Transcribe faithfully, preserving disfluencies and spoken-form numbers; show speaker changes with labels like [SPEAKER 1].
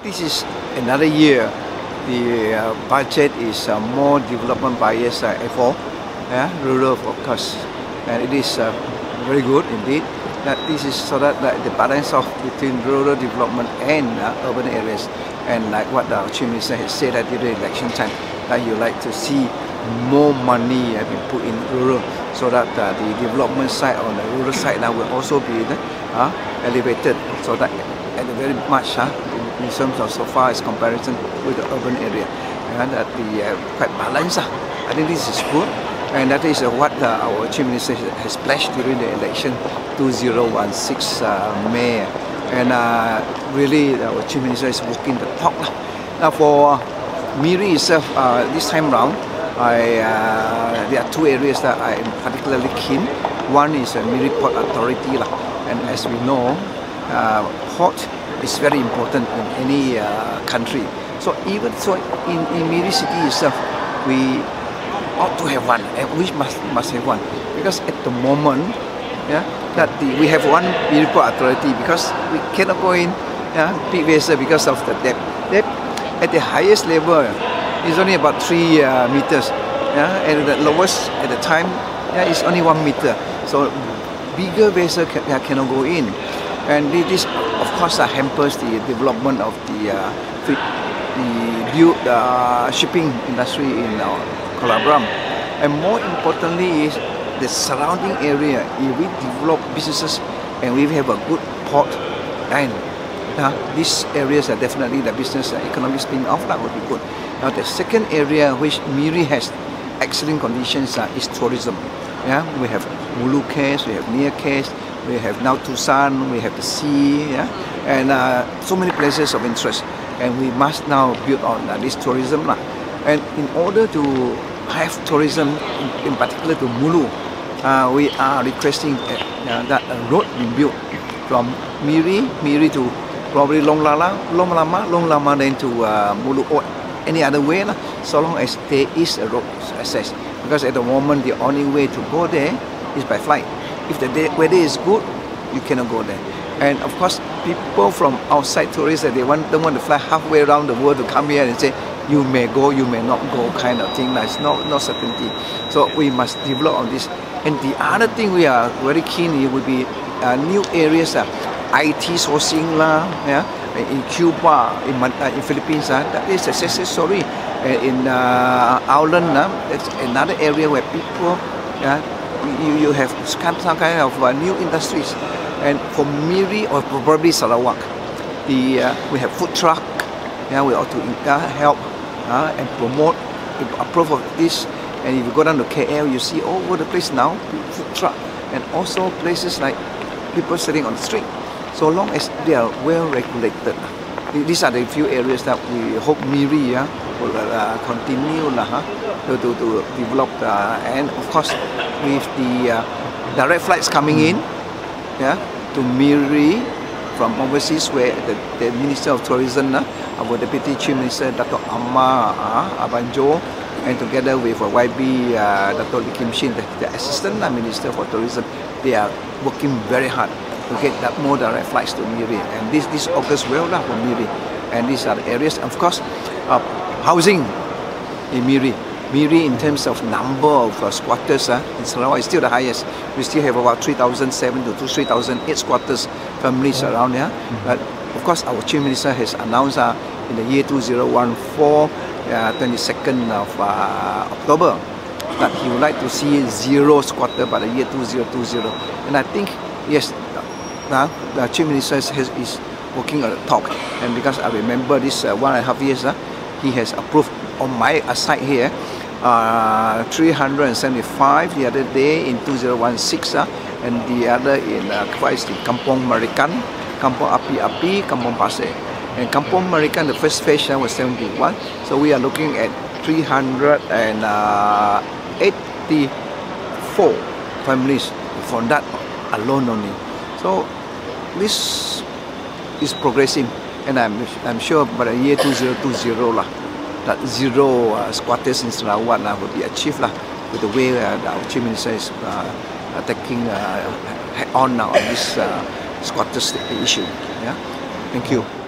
[SPEAKER 1] this is another year. The uh, budget is uh, more development bias uh, for yeah, rural, of course, and it is uh, very good indeed. That this is so that uh, the balance of between rural development and uh, urban areas, and like what the Chief Minister has said at during election time, that you like to see more money uh, being put in rural, so that uh, the development side on the rural side now will also be uh, elevated, so that at the very much uh, in terms of so far as comparison with the urban area, and that the uh, quite balanced. Uh. I think this is good, and that is uh, what uh, our Chief Minister has pledged during the election two thousand sixteen uh, May, and uh, really our Chief Minister is walking the talk. Uh. Now for Miri itself, uh, this time round, I, uh, there are two areas that I am particularly keen. One is uh, Miri Port Authority, uh, and as we know, uh, port is very important in any uh, country. So even so, in, in Miri City itself, we ought to have one, and we must must have one, because at the moment, yeah, that the, we have one Miri Port Authority because we cannot go in, yeah, big vessel because of the depth. Depth at the highest level is only about three uh, meters, yeah, and the lowest at the time, yeah, is only one meter. So bigger vessel can, uh, cannot go in, and this, of course, uh, hampers the development of the uh, the build uh, shipping industry in uh, Kuala Lumpur. And more importantly is the surrounding area. If we develop businesses and we have a good port, and uh, these areas are definitely the business uh, economic spin-off that would be good. Now the second area which Miri has excellent conditions uh, is tourism. Yeah, we have Mulu Caves, we have Near Caves, we have now Tusan, we have the sea, yeah, and uh, so many places of interest. And we must now build on uh, this tourism. Uh. And in order to have tourism, in, in particular to Mulu, uh, we are requesting uh, uh, that a road be built from Miri, Miri to probably Long Lala, Long Lama, Long Lama then to uh, Mulu, or any other way, uh, so long as there is a road access. Because at the moment, the only way to go there is by flight. If the day, weather is good, you cannot go there. And of course, people from outside tourists, they want, don't want to fly halfway around the world to come here and say, you may go, you may not go, kind of thing. It's not, not certainty. So we must develop on this. And the other thing we are very keen in would be uh, new areas, uh, I T sourcing, lah, yeah, in Cuba, in, uh, in Philippines, uh, that is a success story. Uh, in uh, Auckland, uh, it's another area where people, uh, you, you have some kind of uh, new industries. And for Miri or probably Sarawak, the, uh, we have food truck. Yeah, we ought to uh, help uh, and promote, approve of this. And if you go down to K L, you see all over the place now, food truck. And also places like people sitting on the street. So long as they are well regulated. These are the few areas that we hope Miri uh, will uh, continue uh, to, to, to develop. Uh, and of course, with the uh, direct flights coming in, yeah, to Miri from overseas, where the, the Minister of Tourism, uh, our Deputy Chief Minister, Dato Amar uh, Abanjo, and together with uh, Y B, uh, Dato Lee Kim Shin, the, the Assistant uh, Minister for Tourism, they are working very hard to get that more direct flights to Miri. And this, this augurs well uh, for Miri. And these are the areas, of course, uh, housing in Miri. Miri, in terms of number of uh, squatters uh, in Sarawak, is still the highest. We still have about three thousand seven to three thousand eight squatters families mm-hmm. around here. Mm-hmm. But of course, our Chief Minister has announced uh, in the year two thousand fourteen, uh, twenty-second of uh, October, that he would like to see zero squatter by the year two thousand twenty. And I think, yes, uh, the Chief Minister has, is working on the talk. And because I remember this uh, one and a half years, uh, he has approved on my side here, uh, three hundred seventy-five the other day in two thousand sixteen, uh, and the other in uh, the Kampung Marikan, Kampung Api Api, Kampung Pasir. And Kampung Marikan, the first phase uh, was seventy-one, so we are looking at three hundred eighty-four families for that alone only. So this is progressing, and I'm, I'm sure by the year two thousand twenty lah, that zero uh, squatters in Sarawak uh, will be achieved lah, with the way uh, our Chief Minister is uh, taking uh, on now on this uh, squatters issue. Yeah, thank you.